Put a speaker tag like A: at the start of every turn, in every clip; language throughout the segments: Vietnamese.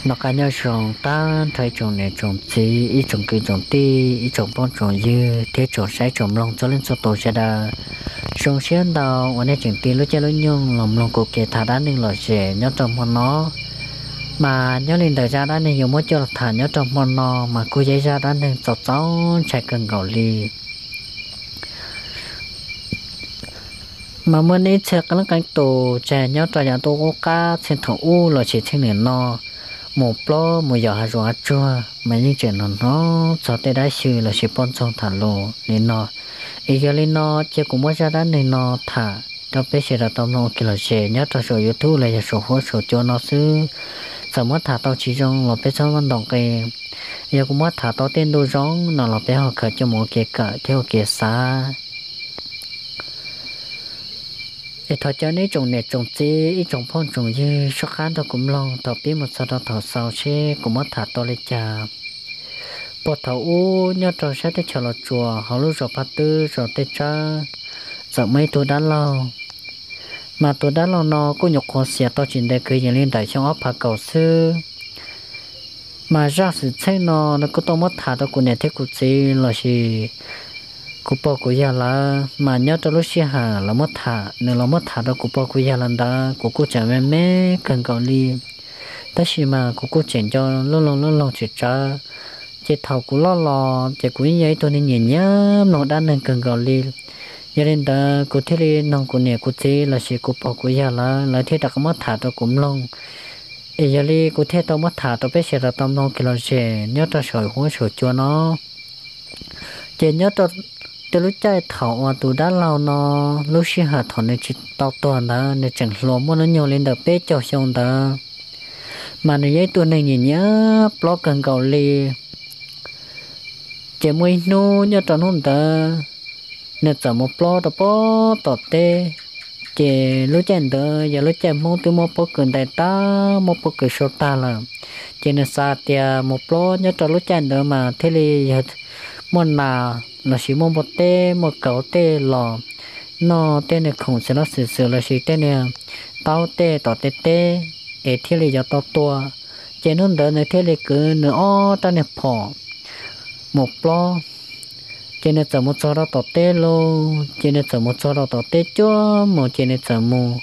A: nó cá nhau trồng ta thay trồng này trồng gì ít trồng cây trồng ti ít trồng bông trồng dưa thế trồng sai trồng lòng cho lên cho tổ sẽ đa trồng xuyên đầu ở đây trồng ti lúc chơi lúc nhung lòng lòng cụ kề thả đá nên lò rẻ nhớ trồng món nó mà nhớ lên đời ra đá nên nhiều mỗi cho thả nhớ trồng món nó mà cô giấy ra đá nên cháu cháu chạy cần gạo lì màมื่อนี้เช็คกันแล้วกันตัวแจเนาะตัวอย่างตัวก็กล้าเส้นถงอู้เราเช็คเช่นเนี่ยเนาะหมูปลาหมูยอหารัวจัวมันยิ่งเจนเนาะจะได้ชื่อเราเช็คป้อนจงฐานโลเนี่ยเนาะอีกอย่างเลยเนาะเจ้ากูไม่จะได้เนี่ยเนาะถ่าเราไปเช็คเราต้องลงกิโลเชเนาะตัวโชว์ยูทูบเลยจะโชว์หัวโชว์จัวเนาะซื้อสมมติถ่าตัวชี้จงเราไปชอบมันดองเกยอย่างกูไม่ถ่าตัวเต้นดูร้องเนาะเราไปหาเกิดจมูกเกะเที่ยวเกะซาไอ้ทอเจ้านี่จงเนี่ยจงจีไอ้จงพ่นจงยื้อชักขันตัวกุมลองตัวปีหมดสะดอตัวเสาเช่กุมมัดถาตัวเลยจ่าปวดเท้าอู้ยอดตัวใช้ได้ฉลาดจัวเขารู้จักพัดตื้อจับเตจ้าจับไม่ตัวด้านเรามาตัวด้านเรานอก็หยกคอเสียตัวจินได้เคยยังเล่นได้ช่องอัพผาเก่าซื้อมาจากสิใช่นอแล้วก็ต้องมัดถาตัวกุเนี่ยเทกุจีเราสิกูปอกูยาละมาเนาะตลอดเสียหาละมดถาเนื้อละมดถาเรากูปอกูยาลันดากูจะแม่กันเกาหลีแต่สิมากูเจนจอลงจิจ้าเจเท่ากูล้อเจกูยังยัยตัวนี้เงี้ยน้องด้านหนึ่งกันเกาหลียันดากูเทลีน้องกูเนี่ยกูเจละสิกูปอกูยาละแล้วที่ตะกมดถาตัวกุมลงเอยาลีกูเทตัวมดถาตัวไปเสียตัวตอมน้องกิโลเจเนาะตัวสวยหัวสวยจัวเนาะเจเนาะตัวแต่รู้ใจเถาว่าตัวด้านเราเนาะรู้สิหาถอนในจิตต่อตัวนะในจังหลวมมันโยนเล่นเดอเป๊ะเจ้าชงเดอมาในยัยตัวในอย่างเงี้ยปลอกกันเกาหลีเจมวยนูเนี่ยตอนนู้นเดอเนี่ยจะมาปลอกต่อปอต่อเตเจรู้ใจเดออย่ารู้ใจมองตัวมองปอกเกินแต่ตามองปอกเกินโชตาละเจเนซาเตียมองปลอกเนี่ยจะรู้ใจเดอมาเทเลมันนาlà chỉ một tê một cậu tê lò nó tê này không sẽ nó xử là chỉ tê này tao tê tao tê tê để thiết lý cho tao tua trên hơn đỡ này thiết lý cứ nữa ta này phò một lo trên này chở một số đó tao tê lô trên này chở một số đó tao tê chúa một trên này chở một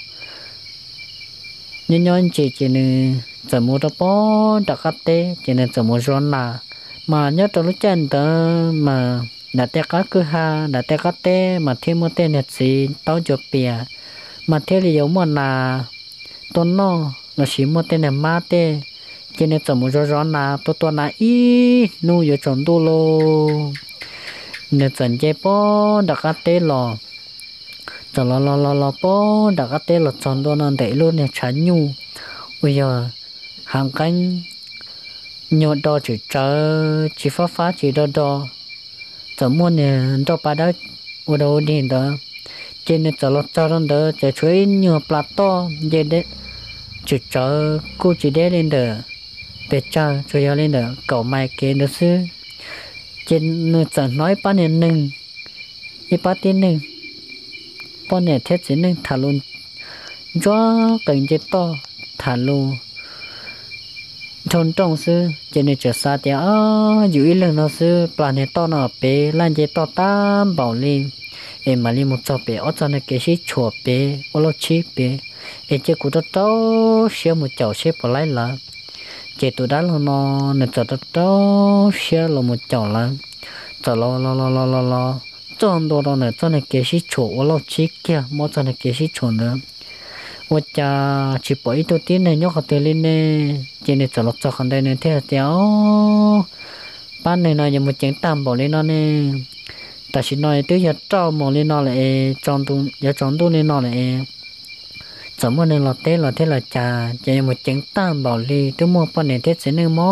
A: nhân chỉ trên này chở một đó bó đặc tê trên này chở một rón là mà nhớ trong lúc chân tớ mà đã té cá cứ ha đã té cá té mà thêm một tên nhật gì tao chụp bìa mà thế thì giống một là tôn nó chỉ một tên này ma té cho nên chồng một rõ là tôi là ý nuôi ở trong tu lô nên chồng chơi po đã cá té lò chồng lo po đã cá té lò chồng tôi nó để luôn này chán nhu bây giờ hàng canh nhột đo chỉ phá chỉ đo chấm mua nè cho bà đó ở đâu đi đó trên này cho đó cho chuối nhiều plato về đấy chỉ cho cô chỉ để lên đó để cho lên đó cậu mai kia đó xứ trên nơi cho nói bán nè nưng y bán tiền nưng bán nè thế chỉ nưng thả luôn cho cần chết to thả luôn thôn trong sư cho nên trở xa thì giữ ý lần nó sư plan to nó bé lan chế to tam bảo lên em mà lên một chỗ bé ở trong này cái gì chùa bé ở lô chi bé em chơi cụ to xíu một chậu xíu bỏ lại là chơi tụi đó nó nè chậu to xíu là một chậu là chậu lo trong đó này trong này cái gì chùa ở lô chi kia mỗi trong này cái gì chùa nữaว่าจะชิบไปตัวที่เนี่ยยกเขาตัวเล่นเนี่ยเจเนี่ยจะลดจอกันได้เนี่ยเท่าเดียวบ้านเนี่ยยังมาเจงตามบอกเลยเนาะเนี่ยแต่สิน้อยตัวอย่าเจ้ามองเลยเนาะเลยจองตัวอย่าจองตัวเลยเนาะเลยสมมติเนี่ยเราเต้เราเท่เราจ่าจะยังมาเจงตามบอกเลยตัวมัวป้อนเนี่ยเท่เสียหนึ่งมอ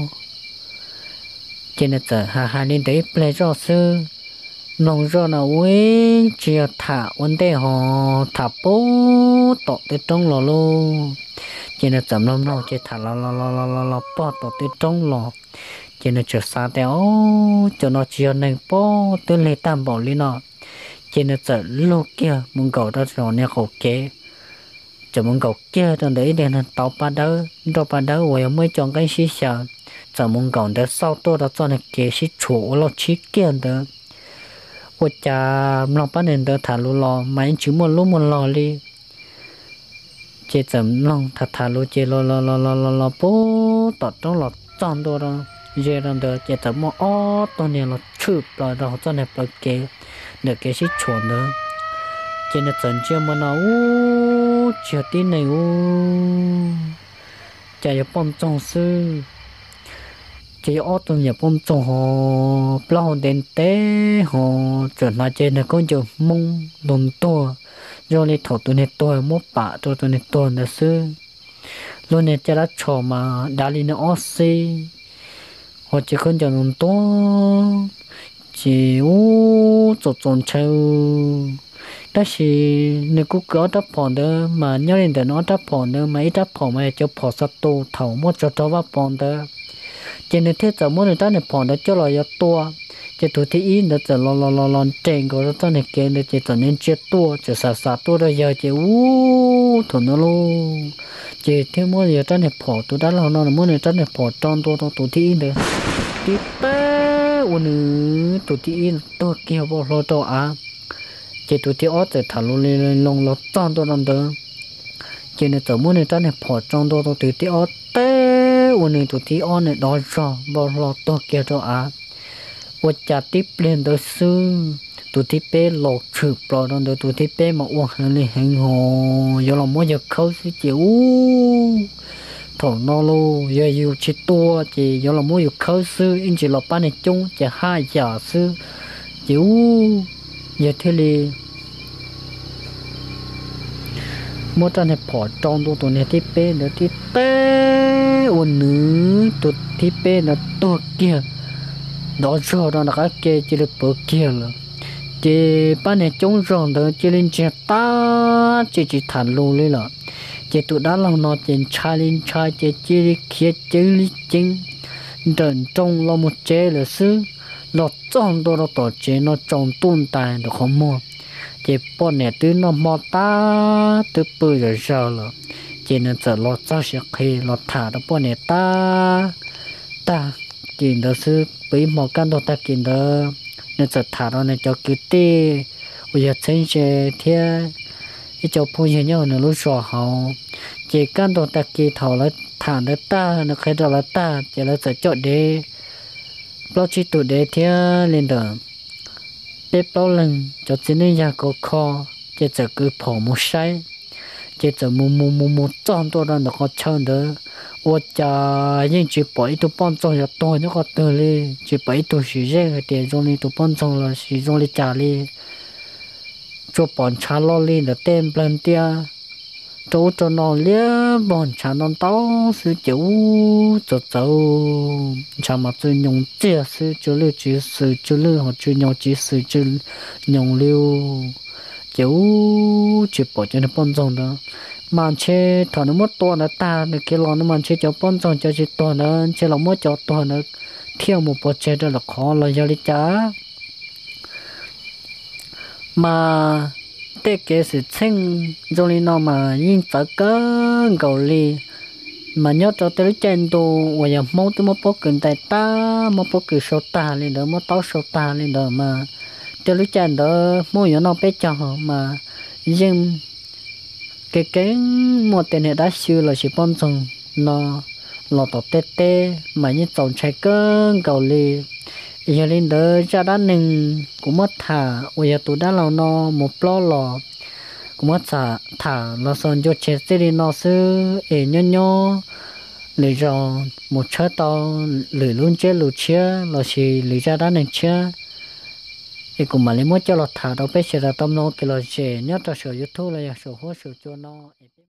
A: เจเนี่ยจะหาเล่นได้เปล่าจ่อซื้อน้องรอนะเว้ยเจียถาวันเดหอถาปูต่อติดตรงหล่อโลเจนจำน้องเจถาเราป้อต่อติดตรงหล่อเจนจะซาแต่โอ้จนเราเจียหนึ่งป้อตัวเลยตามบอกเลยเนาะเจนจะลูกเกี่ยมึงเก่าตัวเนี่ยเขาเก๋ ป chỉ muốn cầu kia trong đấy để nó tàu ba đỡ rồi mới chọn cái xí xả chỉ muốn cầu để sau tôi đã cho nó kia xí chủ lo chí kia đó tôi cha lòng ba nên đó thả lú lò mấy chú một lò đi chỉ chấm lòng thả lú chỉ lo bố tọt trong lò chọn tôi đó giờ đang đó chỉ chấm một ó tôi này là chụp rồi đó cho này bật kia được cái xí chuẩn nữa chỉ là chọn chưa mà nó chưa tin này chả có bom trong sư chỉ ở trong nhà bom trong họ bao đèn té họ trở lại trên là con chồng mông đồn to rồi lấy thổ tụi này to mua bả cho tụi này to là sư luôn này cho đã trò mà đã đi nó xí họ chỉ con chồng đồn to chỉ cho tròn trâu đó là nếu cứ có đắp phòn đó mà nhớ đến để nó đắp phòn đó mấy đắp phòn mà cho phòn sát tu thầu mua cho vào phòn đó cho nên thế giờ muốn người ta này phòn đó cho là to cho tụi thì in đó giờ lo trên của nó ta này kia để cho nên chết to cho sa to đó giờ chỉ thằng nó luôn chỉ theo muốn người ta này phòn tụi đó là nó muốn người ta này phòn tròn to tụi thì in được tí té tụi thì in to kia bao lo to à chỉ tụi thì ót để thả luôn lên lông lót tròn to đòn đó chỉ nên tụi muốn người ta này phò tròn to tụi thì ót té uốn tụi thì ót này đói rò bao lo to kia đó à uốn chặt tiếp lên đó sư tụi thì bé lột chụp rồi đòn đó tụi thì bé mà uốn lên hình hồ giờ làm mỗi giờ khâu sẽ chịu thổ nó luôn giờ yêu chỉ to chỉ giờ làm mỗi giờ khâu sư anh chỉ lột ban này chung chỉ 2 giờ sư chịu giờ thế li mỗi lần này bỏ trong tụi này tiếp bên nữa tiếp bé ôn nữ tụi tiếp bên là to kia đó rồi đó là cái kia chỉ được bữa kia rồi chỉ ban này trống rồng đó chỉ lên chỉ ta chỉ thản luôn lên là chỉ tụi đó là nó chỉ trai lên trai chỉ kia chỉ chính đợn trong là một chế là sư nó trong đó nó tổ chế nó trong tuôn tài nó không mua chỉ bọn này từ nó mò ta từ bự rồi sao rồi chỉ nên sợ lo sao sẽ khi lo thả đó bọn này taกินđó sư bị mò căn đồ taกินđó nên sợ thả đó này cho cứ tê bây giờ thấy sẽ thế cái cho phụ nhân nhau nó lúc rõ hậu chỉ căn đồ taกินthầu là thả đó ta nó khai đó là ta chỉ là sợ chọn đi bao chi tụ để theo lên đó để bao lần cho chính nên nhà có kho chỉ chờ cứ bỏ một sai chỉ chờ mua tròn tôi đang được có chân đó我家人只把一头帮助要多那个得嘞，只把一头时间个点钟里都帮助了，时钟里家里做帮茶老里的点不点。chỗ cho nó lia bọn cha nó tao sư chú cho cháu cha mà chơi nhung chia sư chú lưu chỉ sư chú lưu họ chơi nhau chỉ sư chú nhung lưu chú chỉ bỏ cho nó bón rong đó mà chơi thằng nó mất to nó ta được cái lon nó mà chơi cho bón rong cho chỉ to nó chơi lòng mất cho to nó theo một bộ chơi đó là khó là do lý cha mà thế cái sự sinh rồi li nó mà nhìn phải có cầu li mà nhớ cho tới trên đồ và giờ mốt tôi mốt bóc cần tay ta mốt bóc cứ sâu ta lên đó mốt tao sâu ta lên đó mà tới trên đó mỗi giờ nó bé cho họ mà nhưng cái một tên này đã siêu là chỉ bón trồng nó lọt tọt tê tê mà như trồng trái cơn cầu li giờ lên đó cha đã nừng cũng mất thả bây giờ tụi đã lâu nó một lo lò cũng mất thả nó xong cho chết đi nó sư ế nhô lười rồi một车to lười luôn chết lười chia là chỉ lười cha đã nừng chia thì cũng mà lấy mất cho lọt thả đâu biết sẽ là tâm nó cái là chỉ nhớ cho sở YouTube là sở hỗ trợ cho nó